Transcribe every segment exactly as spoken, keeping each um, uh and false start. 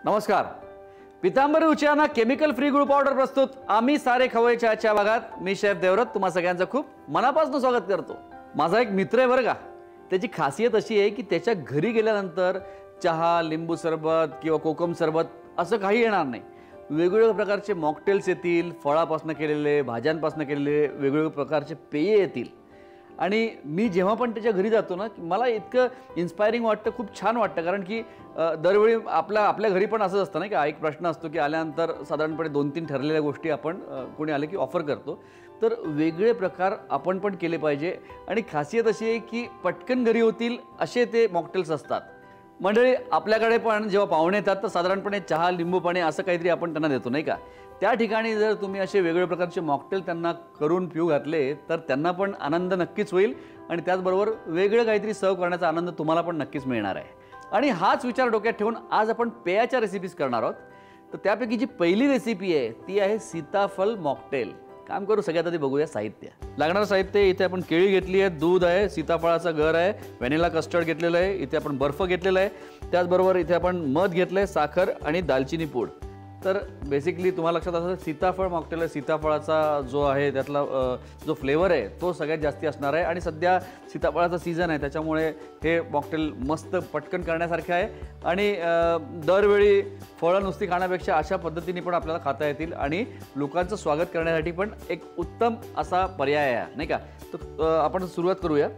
नमस्कार. पितांबरी उच्चाना chemical free गुळ पावडर प्रस्तुत आम्ही सारे खवयच्या आजच्या भागात मी शेफ देवरत तुम्हा सगळ्यांचं खूप मनापासून स्वागत करतो. माझा एक मित्र आहे बरं का, त्याची खासियत अशी आहे की त्याच्या घरी गेल्यानंतर चहा, लिंबू सरबत किंवा कोकम सरबत असं काही येणार नाही. वेगवेगळ्या प्रकारचे मॉकटेल्स येतील, फळापासून केलेले, भाज्यांपासून केलेले वेगवेगळ्या प्रकारचे पेय येतील. आणि मी जेव्हा पण त्याच्या घरी जातो ना, मला इतकं इन्स्पायरिंग वाटतं, खूप छान वाटतं. कारण की दरवेळी आपल्या आपल्या घरी पण असंच असतं ना की एक प्रश्न असतो की आल्यानंतर साधारणपणे दोन तीन ठरलेल्या गोष्टी आपण कोणी आले की ऑफर करतो. तर वेगळे प्रकार आपण पण केले पाहिजे. आणि खासियत अशी आहे की पटकन घरी होतील असे ते मॉकटेल्स असतात. मंडळी, आपल्याकडे पण जेव्हा पाहुणे येतात तर साधारणपणे चहा, लिंबू पाणी असं काहीतरी आपण त्यांना देतो नाही का. त्या ठिकाणी जर तुम्ही असे वेगवेगळ्या प्रकारचे मॉकटेल त्यांना करून पिऊ घातले तर त्यांना पण आनंद नक्कीच होईल. आणि त्याचबरोबर वेगळं काहीतरी सर्व करण्याचा आनंद तुम्हाला पण नक्कीच मिळणार आहे. आणि हाच विचार डोक्यात ठेवून आज आपण पेयाच्या रेसिपीज करणार आहोत. तर त्यापैकी जी पहिली रेसिपी आहे ती आहे सीताफळ मॉकटेल. काम करू, सगळ्यात आधी बघूया साहित्य. लागणारं साहित्य इथे आपण केळी घेतली आहे, दूध आहे, सीताफळाचा गर आहे, व्हॅनिला कस्टर्ड घेतलेलं आहे, इथे आपण बर्फ घेतलेला आहे, त्याचबरोबर इथे आपण मध घेतलं आहे, साखर आणि दालचिनी पूड. तर बेसिकली तुम्हाला लक्षात असं सीताफळ मॉकटेल आहे. सीताफळाचा जो आहे त्यातला जो फ्लेवर आहे तो सगळ्यात जास्ती असणार आहे. आणि सध्या सीताफळाचा सीझन आहे त्याच्यामुळे हे मॉकटेल मस्त पटकन करण्यासारखे आहे. आणि दरवेळी फळं नुसती खाण्यापेक्षा अशा पद्धतीने पण आपल्याला खाता येतील आणि लोकांचं स्वागत करण्यासाठी पण एक उत्तम असा पर्याय आहे नाही का. तर आपण सुरुवात करूया.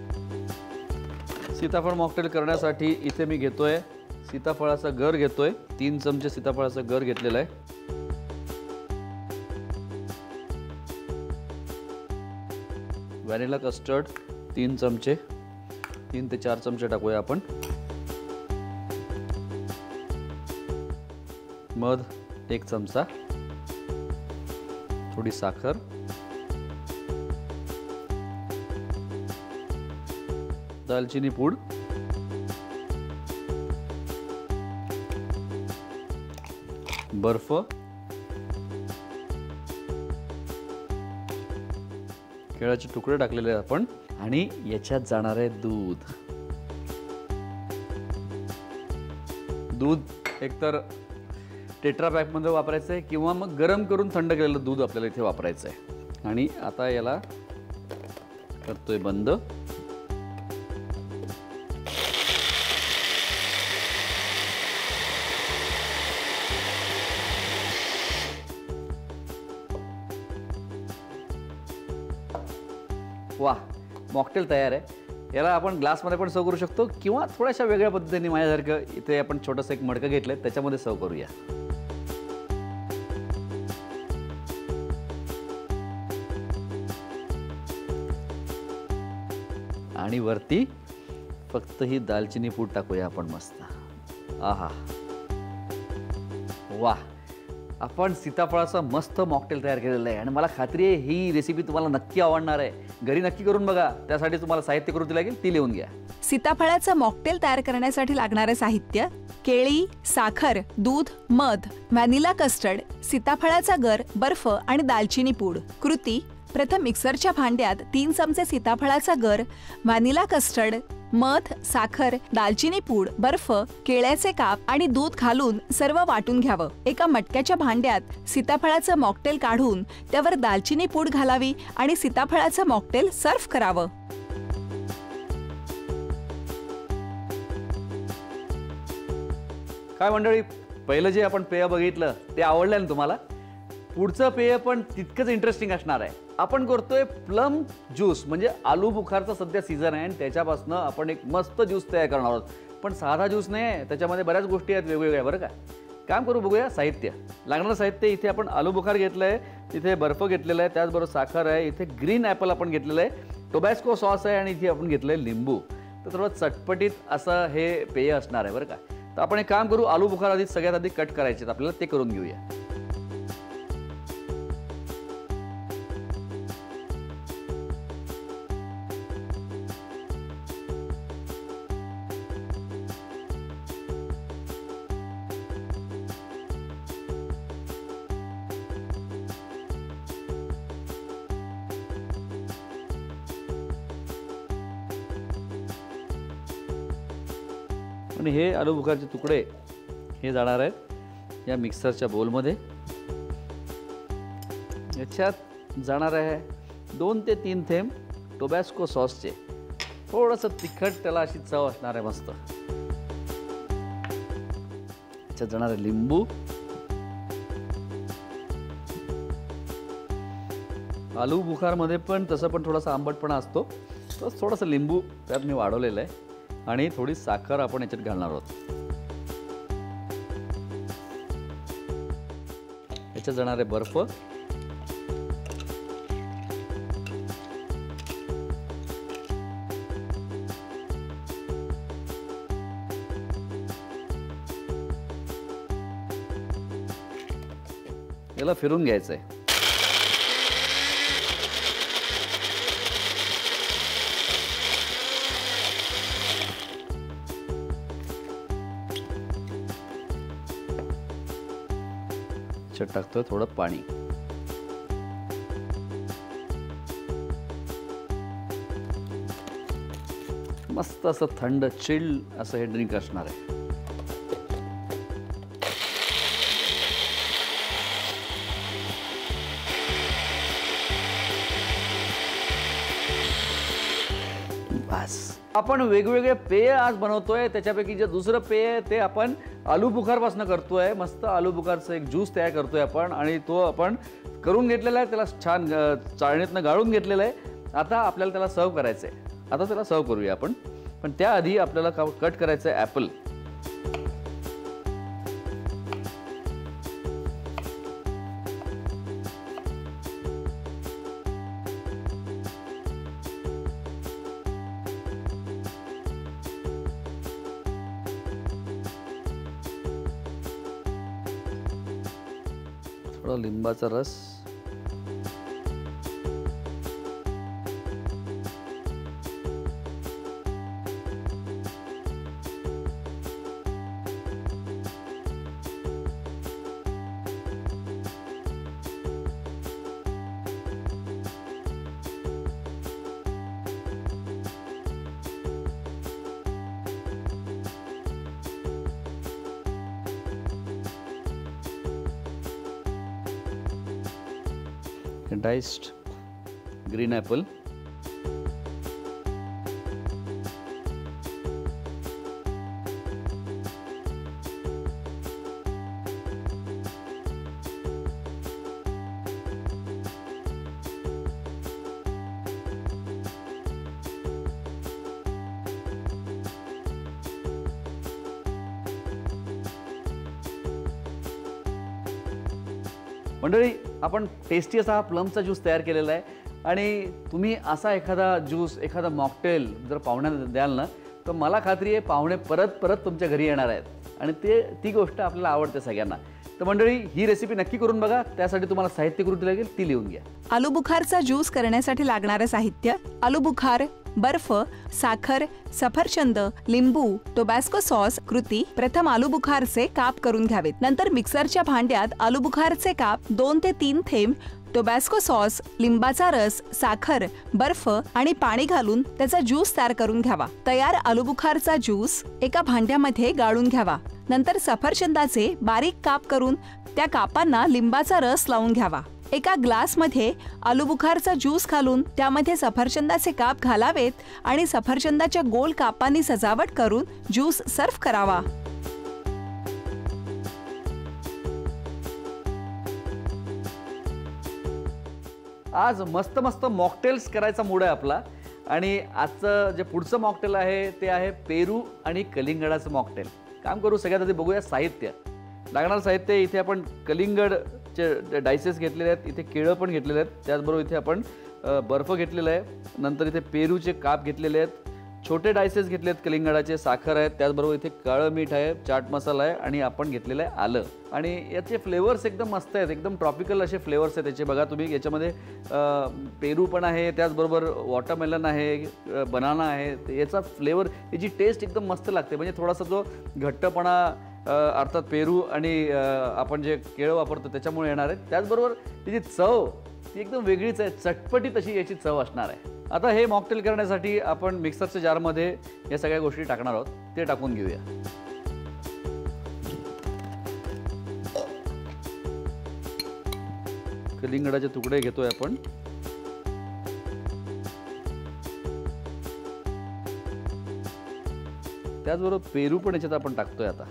सीताफळ मॉकटेल करण्यासाठी इथे मी घेतोय सीताफळाचा गर घेतोय. तीन चमचे सीताफळाचा गर घेतलेला आहे. व्हॅनिला कस्टर्ड तीन चमचे, तीन ते चार चमचे टाकूया आपण. मध एक चमचा, थोडी साखर, दालचिनी पूड, बर्फ, केळाचे तुकडे टाकलेले आहेत आपण. आणि याच्यात जाणार आहे दूध. दूध एकतर टेट्रा पॅक मध्ये वापरायचं आहे किंवा मग गरम करून थंड केलेलं दूध आपल्याला इथे वापरायचं आहे. आणि आता याला करतोय बंद. वाह, मॉकटेल तयार आहे. याला आपण ग्लासमध्ये पण सर्व करू शकतो किंवा थोड्याशा वेगळ्या पद्धतीने माझ्यासारखं इथे आपण छोटंसं एक मडकं घेतलंय त्याच्यामध्ये सर्व करूया. आणि वरती फक्त ही दालचिनी पूड टाकूया आपण मस्त. आहा, वाह, आपण सीताफळाचा मस्त मॉकटेल तयार केलेलं आहे. आणि मला खात्री आहे ही रेसिपी तुम्हाला नक्की आवडणार आहे. घरी नक्की करून बघा. त्यासाठी तुम्हाला साहित्य कृती लागेल ती लिहून घ्या. सीताफळाचं मॉकटेल तयार करण्यासाठी लागणारे साहित्य: केळी, साखर, दूध, मध, व्हॅनिला कस्टर्ड, सीताफळाचा गर, बर्फ आणि दालचिनी पूड. कृती: प्रथम मिक्सरच्या भांड्यात तीन चमचे सीताफळाचा गर, व्हॅनिला कस्टर्ड, मध, साखर, दालचिनी पूड, बर्फ, केळ्याचे काप आणि दूध घालून सर्व वाटून घ्यावं. एका मटक्याच्या भांड्यात सीताफळाचं मॉकटेल काढून त्यावर दालचिनी पूड घालावी आणि सीताफळाचं मॉकटेल सर्व्ह करावं. काय मंडळी, पहिलं जे आपण पेय बघितलं ते आवडलं ना तुम्हाला? पुढचं पेय पण तितकंच इंटरेस्टिंग असणार आहे. आपण करतोय प्लम ज्यूस. म्हणजे आलू बुखारचा सध्या सीझन आहे आणि त्याच्यापासून आपण एक मस्त ज्यूस तयार करणार आहोत. पण साधा ज्यूस नाही आहे, त्याच्यामध्ये बऱ्याच गोष्टी आहेत वेगवेगळ्या बरं का. काम करू, बघूया साहित्य. लागणारं साहित्य: इथे आपण आलू बुखार घेतलं आहे, इथे बर्फ घेतलेला आहे, त्याचबरोबर साखर आहे, इथे ग्रीन ॲपल आपण घेतलेलं आहे, टोबॅस्को सॉस आहे आणि इथे आपण घेतलं आहे लिंबू. तर थोडं चटपटीत असं हे पेय असणार आहे बरं का. तर आपण एक काम करू, आलू बुखार आधी सगळ्यात आधी कट करायचे आपल्याला, ते करून घेऊया. आणि हे आलू बुखारचे तुकडे हे जाणार आहेत या मिक्सरच्या बोलमध्ये. याच्यात जाणार आहे दोन ते तीन थेंब टोबॅस्को सॉसचे. थोडंसं तिखट, त्याला अशी चव असणार आहे मस्त. याच्यात जाणार आहे लिंबू. आलू बुखारमध्ये पण तसं पण थोडासा आंबटपणा असतो, तर थोडंसं लिंबू त्यात मी वाढवलेलं आहे. आणि थोडी साखर आपण याच्यात घालणार आहोत. याच्यात जाणार आहे बर्फ. याला फिरून घ्यायचं आहे. टाकतोय थोडं पाणी. मस्त असं थंड चिल असं हे ड्रिंक असणार आहे. बस. आपण वेगवेगळे पेय आज बनवतोय. त्याच्यापैकी जे दुसरं पेय आहे ते आपण आलू बुखारपासून करतोय. मस्त आलू बुखारचं एक ज्यूस तयार करतोय आपण आणि तो आपण करून घेतलेला आहे. त्याला छान चाळणीतनं गाळून घेतलेलं आहे. आता आपल्याला त्याला सर्व करायचं आहे. आता त्याला सर्व करूया आपण. पण त्याआधी आपल्याला कट करायचं आहे ॲपल. थोडा लिंबाचा रस. Diced green apple. मंडळी, आपण टेस्टी असा हा प्लमचा ज्यूस तयार केलेला आहे. आणि तुम्ही असा एखादा ज्यूस, एखादा मॉकटेल जर पाहुण्यांना द्याल ना, तर मला खात्री आहे पाहुणे परत परत तुमच्या घरी येणार आहेत. आणि ते ती गोष्ट आपल्याला आवडते सगळ्यांना. तर मंडळी, ही रेसिपी नक्की करून बघा. त्यासाठी तुम्हाला साहित्य कृती लागेल, ती लिहून घ्या. आलू बुखारचा ज्यूस करण्यासाठी लागणारे साहित्य: आलू बुखार, बर्फ, साखर, सफरचंद, लिंबू, टोबॅस्को सॉस. कृती: प्रथम आलू बुखारचे काप करून घ्यावेत. नंतर मिक्सरच्या भांड्यात आलू बुखारचे काप, दोन ते तीन थेंब टोबॅस्को सॉस, लिंबाचा रस, साखर, बर्फ आणि पाणी घालून त्याचा ज्यूस तयार करून घ्यावा. तयार आलू बुखारचा ज्यूस एका भांड्यामध्ये गाळून घ्यावा. नंतर सफरचंदाचे बारीक काप करून त्या कापांना लिंबाचा रस लावून घ्यावा. एका ग्लासमध्ये आलू बुखारचा ज्यूस घालून त्यामध्ये सफरचंदाचे काप घालावेत आणि सफरचंदाच्या गोल कापांनी सजावट करून ज्यूस सर्व्ह करावा. आज मस्त मस्त मॉकटेल्स करायचा मूड आहे आपला. आणि आजचं जे पुढचं मॉकटेल आहे ते आहे पेरू आणि कलिंगडाचं मॉकटेल. काम करू, सगळ्यात आधी बघूया साहित्य. लागणारं साहित्य: इथे आपण कलिंगडचे डायसेस घेतलेले आहेत, इथे केळं पण घेतलेले आहेत, त्याचबरोबर इथे आपण बर्फ घेतलेला आहे, नंतर इथे पेरूचे काप घेतलेले आहेत, छोटे डायसेस घेतले आहेत कलिंगडाचे, साखर आहेत, त्याचबरोबर इथे काळं मीठ आहे, चाट मसाला आहे आणि आपण घेतलेलं आहे आलं. आणि याचे फ्लेवर्स एकदम मस्त आहेत, एकदम ट्रॉपिकल असे फ्लेवर्स आहेत याचे. बघा तुम्ही, याच्यामध्ये पेरू पण आहे, त्याचबरोबर वॉटरमेलन आहे, बनाना आहे. याचा फ्लेवर, याची टेस्ट एकदम मस्त लागते. म्हणजे थोडासा जो घट्टपणा अर्थात पेरू आणि आपण जे केळं वापरतो त्याच्यामुळे येणार आहे. त्याचबरोबर त्याची चव ती एकदम वेगळीच आहे, चटपटीत अशी याची चव असणार आहे. आता हे मॉकटेल करण्यासाठी आपण मिक्सरच्या जारमध्ये या सगळ्या गोष्टी टाकणार आहोत, ते टाकून घेऊया. कलिंगडाचे तुकडे घेतोय आपण. त्याचबरोबर पेरू पण याच्यात आपण टाकतोय आता.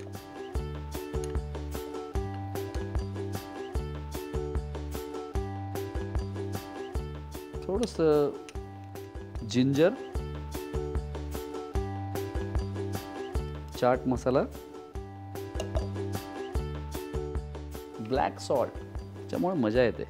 थोडस ginger, chaat masala, black salt, त्यामुळे मजा येते.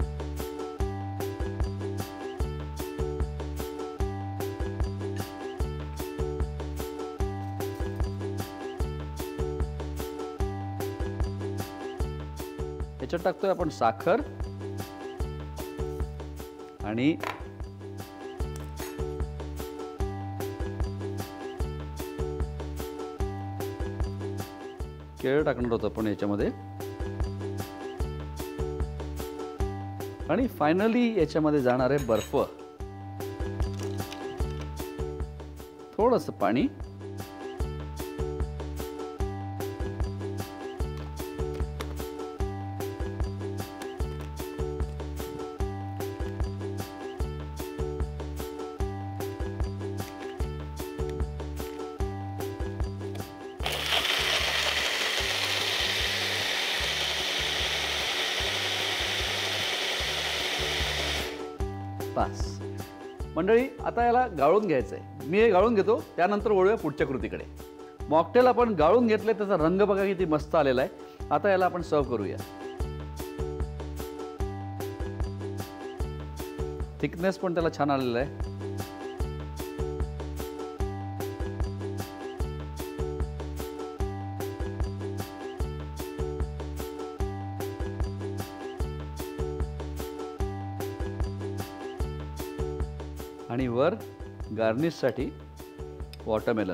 याच्यात टाकतोय आपण साखर आणि केळ टाकणार होतो आपण याच्यामध्ये. आणि फायनली याच्यामध्ये जाणार आहे बर्फ, थोडंसं पाणी, पास. मंडळी, आता याला गाळून घ्यायचं आहे. मी हे गाळून घेतो, त्यानंतर वळूया पुढच्या कृतीकडे. मॉकटेल आपण गाळून घेतले, त्याचा रंग बघा किती मस्त आलेला आहे. आता याला आपण सर्व करूया. थिकनेस पण त्याला छान आलेला आहे. आणि वर गार्निशसाठी वॉटरमेलन.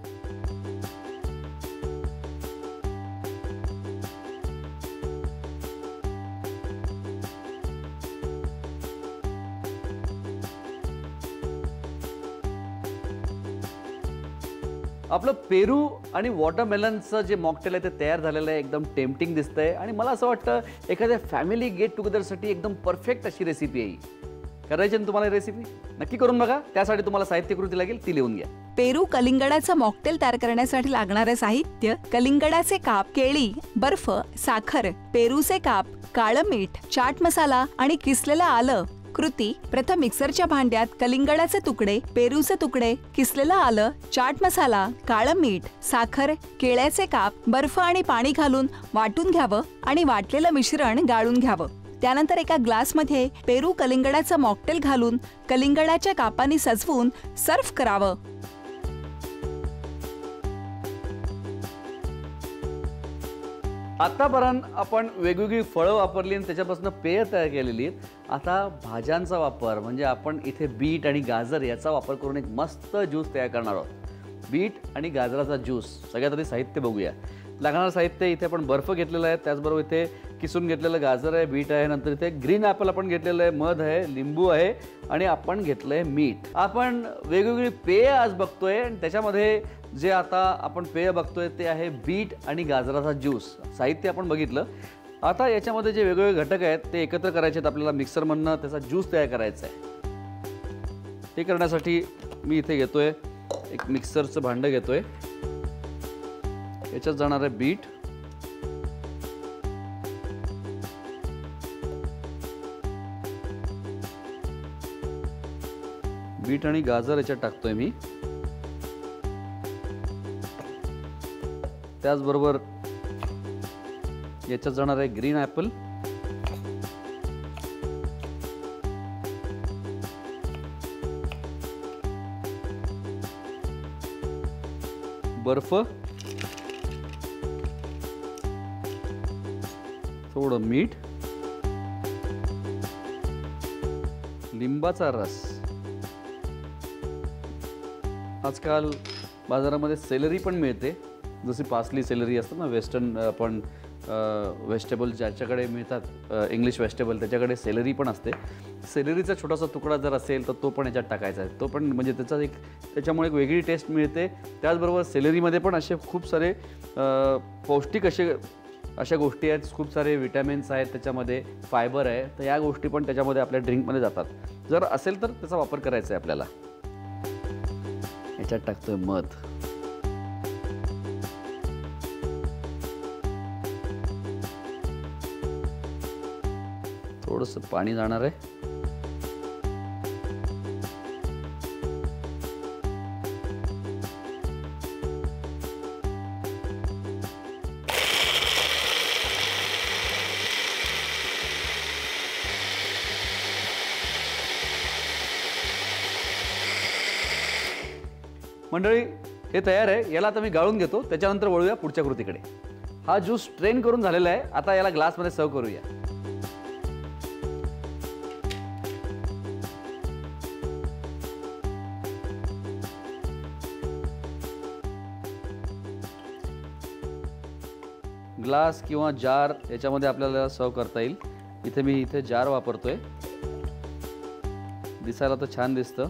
आपलं पेरू आणि वॉटरमेलनचं जे मॉकटेल आहे ते तयार झालेलं आहे. एकदम टेम्पटिंग दिसतंय आणि मला असं वाटतं एखाद्या फॅमिली गेट टुगेदरसाठी एकदम परफेक्ट अशी रेसिपी आहे. करायची ना तुम्हाला रेसिपी? नक्की करून बघा. त्यासाठी तुम्हाला साहित्य कृती लागेल, ती लिहून घ्या. पेरू कलिंगडाचं मॉकटेल तयार करण्यासाठी लागणारे साहित्य: कलिंगडाचे काप, केळी, बर्फ, साखर, पेरूचे काप, काळं मीठ, चाट मसाला आणि किसलेलं आलं. कृती: प्रथम मिक्सरच्या भांड्यात कलिंगडाचे तुकडे, पेरूचे तुकडे, किसलेलं आलं, चाट मसाला, काळं मीठ, साखर, केळ्याचे काप, बर्फ आणि पाणी घालून वाटून घ्यावं आणि वाटलेलं मिश्रण गाळून घ्यावं. त्यानंतर एका ग्लासमध्ये पेरू कलिंगडाचं मॉकटेल घालून कलिंगडाच्या कापांनी सजवून सर्व्ह करावं. आतापर्यंत आपण वेगवेगळी फळं वापरली आणि त्याच्यापासून पेय तयार केलेली आहेत. आता भाज्यांचा वापर म्हणजे आपण इथे बीट आणि गाजर याचा वापर करून एक मस्त ज्यूस तयार करणार आहोत. बीट आणि गाजराचा ज्यूस. सगळ्यात आधी साहित्य बघूया. लागणारं साहित्य: इथे आपण बर्फ घेतलेला आहे, त्याचबरोबर इथे किसून घेतलेलं गाजर आहे, बीट आहे, नंतर इथे ग्रीन ॲपल आपण घेतलेलं आहे, मध आहे, लिंबू आहे आणि आपण घेतलं आहे मीठ. आपण वेगवेगळी पेय आज बघतोय आणि त्याच्यामध्ये जे आता आपण पेय बघतोय ते आहे बीट आणि गाजराचा ज्यूस. साहित्य आपण बघितलं. आता याच्यामध्ये जे वेगवेगळे घटक आहेत ते एकत्र करायचे आहेत आपल्याला. मिक्सरमधनं त्याचा ज्यूस तयार करायचा आहे. ते करण्यासाठी मी इथे घेतोय एक मिक्सरचं भांडं घेतोय. याच्यात जाणार आहे बीट, बीट आणि गाजर याच्यात टाकतोय मी. त्याचबरोबर याच्यात जाणार आहे ग्रीन ॲपल, बर्फ, थोडं मीठ, लिंबाचा रस. आजकाल बाजारामध्ये सेलरी पण मिळते, जशी पासली सेलरी असतं ना, वेस्टर्न आपण व्हेजिटेबल ज्याच्याकडे मिळतात, इंग्लिश व्हेजिटेबल, त्याच्याकडे सेलरी पण असते. सेलरीचा छोटासा तुकडा जर असेल तर तो पण याच्यात टाकायचा आहे. तो पण म्हणजे त्याचा एक त्याच्यामुळे एक वेगळी टेस्ट मिळते. त्याचबरोबर सेलरीमध्ये पण असे खूप सारे पौष्टिक असे अशा गोष्टी आहेत, खूप सारे विटॅमिन्स आहेत त्याच्यामध्ये, फायबर आहे, तर या गोष्टी पण त्याच्यामध्ये आपल्या ड्रिंकमध्ये जातात. जर असेल तर त्याचा वापर करायचा आहे आपल्याला. याच्यात टाकतोय मध. थोडंसं पाणी जाणार आहे. मंडळी, हे तयार आहे. याला आता मी गाळून घेतो, त्याच्यानंतर वळूया पुढच्या कृतीकडे. हा ज्यूस स्ट्रेन करून झालेला आहे. आता याला ग्लासमध्ये सर्व करूया. ग्लास किंवा जार याच्यामध्ये आपल्याला सर्व करता येईल. इथे मी इथे जार वापरतोय. दिसायला तर छान दिसतं.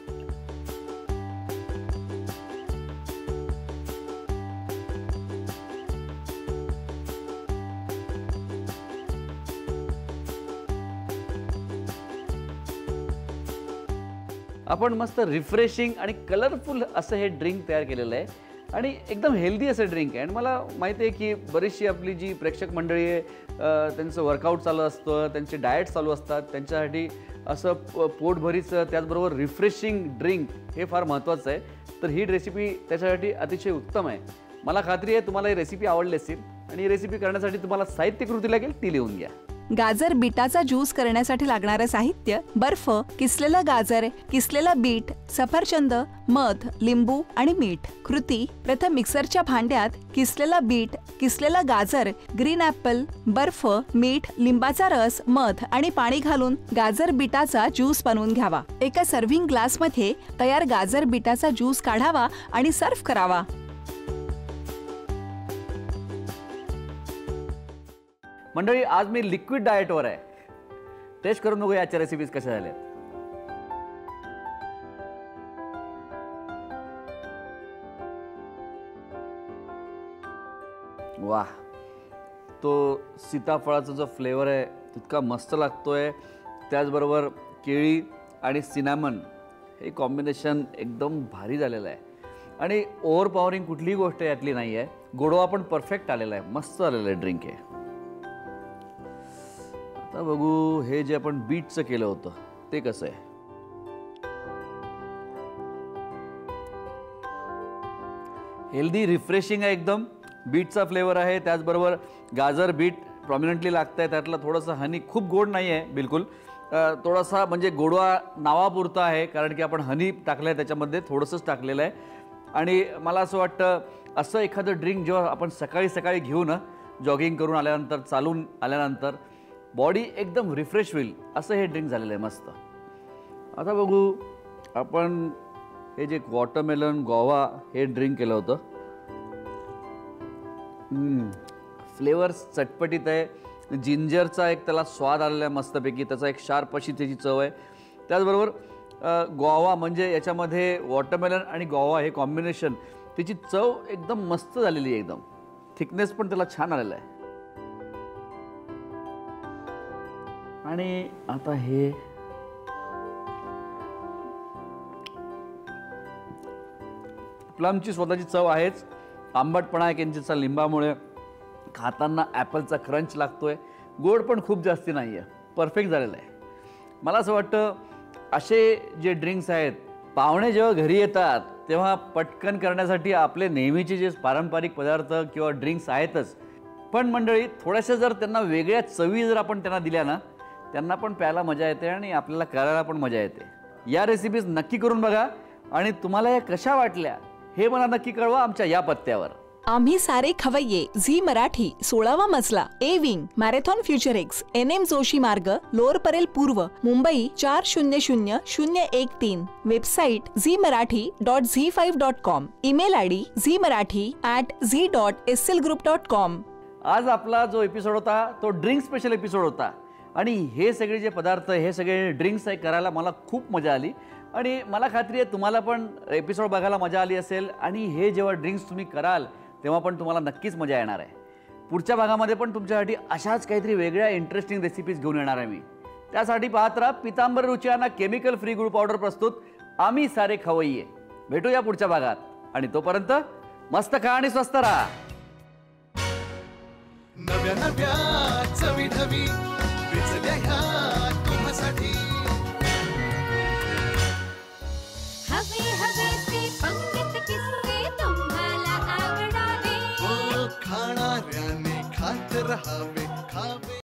आपण मस्त रिफ्रेशिंग आणि कलरफुल असं हे ड्रिंक तयार केलेलं आहे आणि एकदम हेल्दी असं ड्रिंक आहे. आणि मला माहिती आहे की बरीचशी आपली जी प्रेक्षक मंडळी आहे, त्यांचं वर्कआउट चालू असतं, त्यांचे डाएट चालू असतात, त्यांच्यासाठी असं पोटभरीचं त्याचबरोबर रिफ्रेशिंग ड्रिंक हे फार महत्त्वाचं आहे. तर ही रेसिपी त्याच्यासाठी अतिशय उत्तम आहे. मला खात्री आहे तुम्हाला ही रेसिपी आवडली असेल आणि ही रेसिपी करण्यासाठी तुम्हाला साहित्य कृती लागेल ती लिहून घ्या. गाजर बीटाचा ज्यूस करण्यासाठी लागणारे साहित्य: बर्फ, किसलेलं गाजर, किसलेलं बीट, सफरचंद, मध, लिंबू आणि मीठ. कृती: प्रथम मिक्सरच्या भांड्यात किसलेलं बीट, किसलेलं गाजर, ग्रीन ॲपल, बर्फ, मीठ, लिंबाचा रस, मध आणि पाणी घालून गाजर बीटाचा ज्यूस बनवून घ्यावा. एका सर्व्हिंग ग्लासमध्ये तयार गाजर बीटाचा ज्यूस काढावा आणि सर्व्ह करावा. मंडळी, आज मी लिक्विड डाएटवर आहे. टेस्ट करून बघूया आजच्या रेसिपीज कशा झाल्या. वाह, तो सीताफळाचा जो फ्लेवर आहे तितका मस्त लागतोय. त्याचबरोबर केळी आणि सिनॅमन हे कॉम्बिनेशन एकदम भारी झालेलं आहे आणि ओव्हर पॉवरिंग कुठलीही गोष्ट यातली नाही आहे. गोडवा पण परफेक्ट आलेला आहे. मस्त आलेलं आहे ड्रिंक आहे. आता बघू हे जे आपण बीटचं केलं होतं ते कसं आहे. हेल्दी रिफ्रेशिंग आहे एकदम. बीटचा फ्लेवर आहे, त्याचबरोबर गाजर बीट प्रॉमिनंटली लागतं आहे. त्यातलं थोडंसं हनी, खूप गोड नाही आहे बिलकुल, थोडासा म्हणजे गोडवा नावापुरता आहे कारण की आपण हनी टाकलं आहे त्याच्यामध्ये, थोडंसंच टाकलेलं आहे. आणि मला असं वाटतं असं एखादं ड्रिंक जेव्हा आपण सकाळी सकाळी घेऊ ना, जॉगिंग करून आल्यानंतर, चालून आल्यानंतर बॉडी एकदम रिफ्रेश होईल असं हे ड्रिंक झालेलं आहे मस्त. आता बघू आपण हे जे वॉटरमेलन गोवा हे ड्रिंक केलं होतं. फ्लेवर चटपटीत आहे. जिंजरचा एक त्याला स्वाद आलेला आहे मस्तपैकी. त्याचा एक शार्प अशी त्याची चव आहे. त्याचबरोबर गोवा म्हणजे याच्यामध्ये वॉटरमेलन आणि गोवा हे कॉम्बिनेशन, त्याची चव एकदम मस्त झालेली आहे. एकदम थिकनेस पण त्याला छान आलेला आहे. आणि आता हे प्लमची स्वतःची चव आहेच. आंबटपणा आहे किंचितचा लिंबामुळे. खाताना ॲपलचा क्रंच लागतोय. गोड पण खूप जास्ती नाही आहे. परफेक्ट झालेलं आहे. मला असं वाटतं असे जे ड्रिंक्स आहेत, पाहुणे जेव्हा घरी येतात तेव्हा पटकन करण्यासाठी आपले नेहमीचे जे पारंपरिक पदार्थ किंवा ड्रिंक्स आहेतच, पण मंडळी थोड्याशा जर त्यांना वेगळ्या चवी जर आपण त्यांना दिल्या ना, त्यांना पण प्यायला मजा येते आणि आपल्याला करायला पण मजा येते. या रेसिपीज नक्की करून बघा आणि तुम्हाला या कशा वाटल्या हे मला नक्की कळवा आमच्या या पत्त्यावर. आम्ही सारे खवय्ये, झी मराठी, सोळावा मजला, A wing, marathon future X, N M Joshi Marg, lower Parel पूर्व, मुंबई चार शून्य शून्य शून्य एक तीन. Website Zee Marathi dot Zee five dot com. Email I D Zee Marathi at Zee dot S L group dot com. आज आपला जो एपिसोड होता तो ड्रिंक स्पेशल एपिसोड होता आणि हे सगळे जे पदार्थ, हे सगळे ड्रिंक्स आहे करायला मला खूप मजा आली आणि मला खात्री आहे तुम्हाला पण एपिसोड बघायला मजा आली असेल आणि हे जेव्हा ड्रिंक्स तुम्ही कराल तेव्हा पण तुम्हाला नक्कीच मजा येणार आहे. पुढच्या भागामध्ये पण तुमच्यासाठी अशाच काहीतरी वेगळ्या इंटरेस्टिंग रेसिपीज घेऊन येणार आहे मी. त्यासाठी पाहत राहा पितांबर रुचियाना केमिकल फ्री गुळ पावडर प्रस्तुत आम्ही सारे खवय्ये. भेटूया पुढच्या भागात आणि तोपर्यंत मस्त खा आणि स्वस्त राहा. नव्या नव्या चवी ढवी विचल्या ह्या तुम्हासाठी हवे हवे ते पंगत किस्से तुम्हाला आवडावे. ओ खाणाऱ्याने खात रहावे खावे